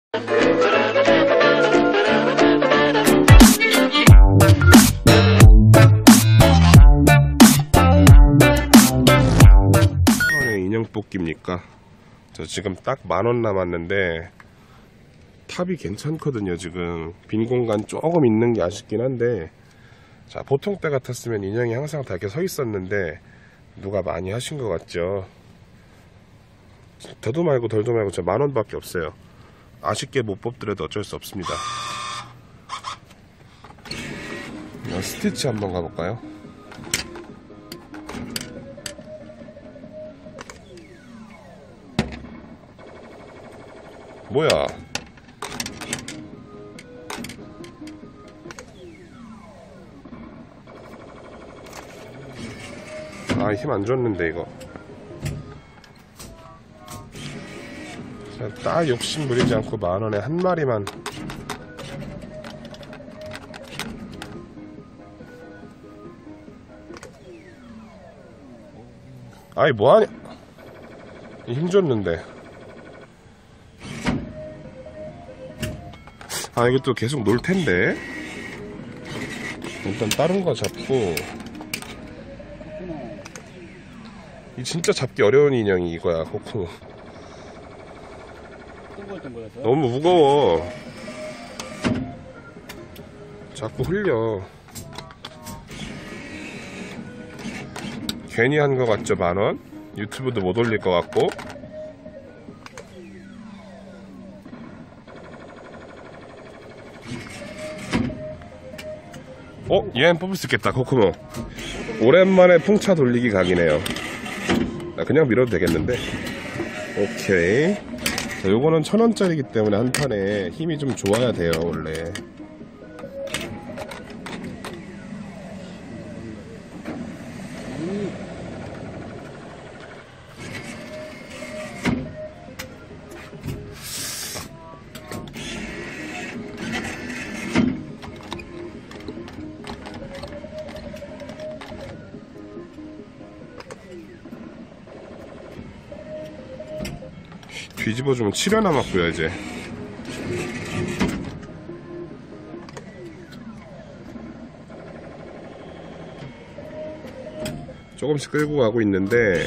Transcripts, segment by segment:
인형 뽑기입니까? 저 지금 딱 10,000원 남았는데 탑이 괜찮거든요. 지금 빈 공간 조금 있는 게 아쉽긴 한데, 자, 보통 때 같았으면 인형이 항상 다 이렇게 서 있었는데 누가 많이 하신 것 같죠? 더도 말고 덜도 말고 저 10,000원 밖에 없어요. 아쉽게 못 뽑더라도 어쩔 수 없습니다. 스티치 한번 가볼까요? 뭐야? 아, 힘 안 줬는데 이거. 딱 욕심 부리지 않고 10,000원에 한 마리만. 아이, 뭐하냐? 힘 줬는데. 아, 이것도 계속 놀 텐데. 일단 다른 거 잡고. 이 진짜 잡기 어려운 인형이 이거야, 코코. 너무 무거워. 자꾸 흘려. 괜히 한 거 같죠, 10,000원? 유튜브도 못 올릴 것 같고. 얘는 뽑을 수 있겠다. 코코모 오랜만에 풍차 돌리기 각이네요. 나 그냥 밀어도 되겠는데. 오케이. 자, 요거는 1,000원짜리이기 때문에 한 판에 힘이 좀 좋아야 돼요, 원래. 뒤집어주면 7회 남았고요, 이제. 조금씩 끌고 가고 있는데,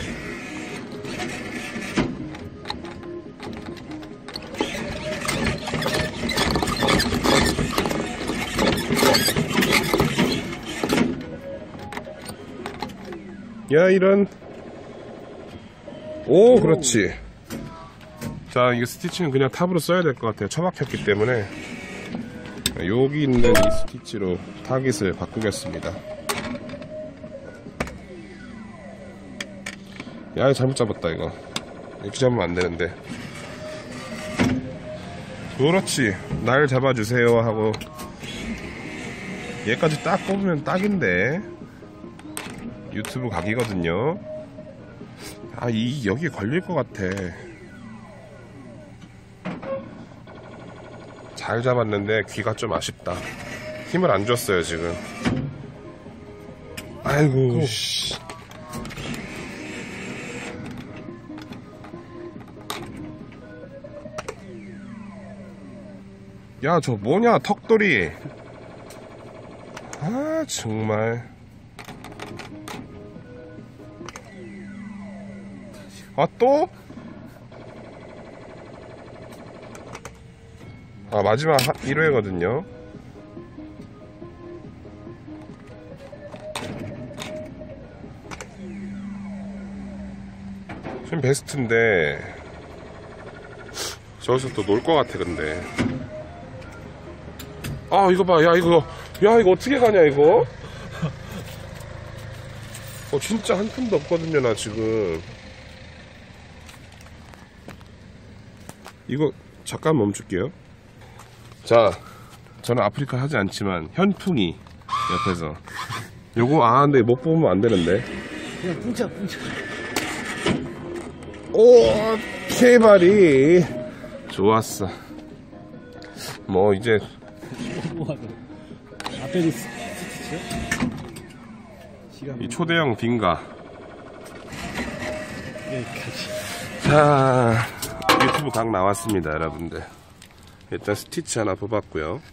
야, 이런. 오, 그렇지. 자, 이거 스티치는 그냥 탑으로 써야 될 것 같아요. 처박혔기 때문에. 여기 있는 이 스티치로 타깃을 바꾸겠습니다. 야, 잘못 잡았다 이거. 이렇게 잡으면 안 되는데. 그렇지. 날 잡아주세요 하고. 얘까지 딱 뽑으면 딱인데. 유튜브 각이거든요. 아, 여기에 걸릴 것 같아. 잘 잡았는데 귀가 좀 아쉽다. 힘을 안 줬어요 지금. 아이고 씨. 야, 저 뭐냐, 턱돌이. 아, 정말. 아, 또? 아, 마지막 1회거든요. 지금 베스트인데 저기서 또 놀 것 같아. 근데 아, 이거 봐. 야, 이거 어떻게 가냐 이거. 진짜 한 푼도 없거든요 나 지금. 이거 잠깐 멈출게요. 자, 저는 아프리카 하지 않지만 현풍이 옆에서 요거, 근데 못 뽑으면 안 되는데. 그냥 풍차. 오, 세발이 좋았어. 뭐 이제 앞에도 스티치요? 이 초대형 빙가. 여기까지. 자, 유튜브 각 나왔습니다 여러분들. 일단 스티치 하나 뽑았고요.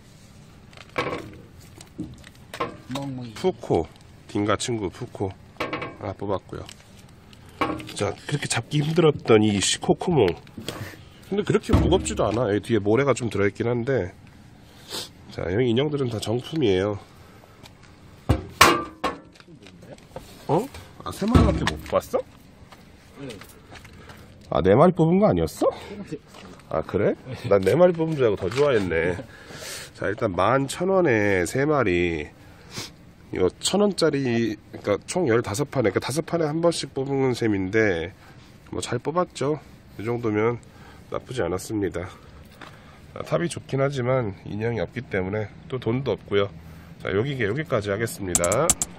멍멍이. 푸코, 딩가 친구 푸코 하나 뽑았고요. 자, 그렇게 잡기 힘들었던 이 코코몽. 근데 그렇게 무겁지도 않아. 여기 뒤에 모래가 좀 들어있긴 한데. 자, 여기 인형들은 다 정품이에요. 어? 아, 3마리밖에 못 뽑았어? 아, 4마리 뽑은 거 아니었어? 아, 그래? 난 4마리 뽑은 줄 알고 더 좋아했네. 자, 일단 11,000원에 3마리. 이거 1,000원짜리, 그러니까 총 15판에, 그러니까 5판에 한 번씩 뽑은 셈인데, 뭐 잘 뽑았죠. 이 정도면 나쁘지 않았습니다. 자, 탑이 좋긴 하지만 인형이 없기 때문에 또 돈도 없고요. 자, 여기까지 하겠습니다.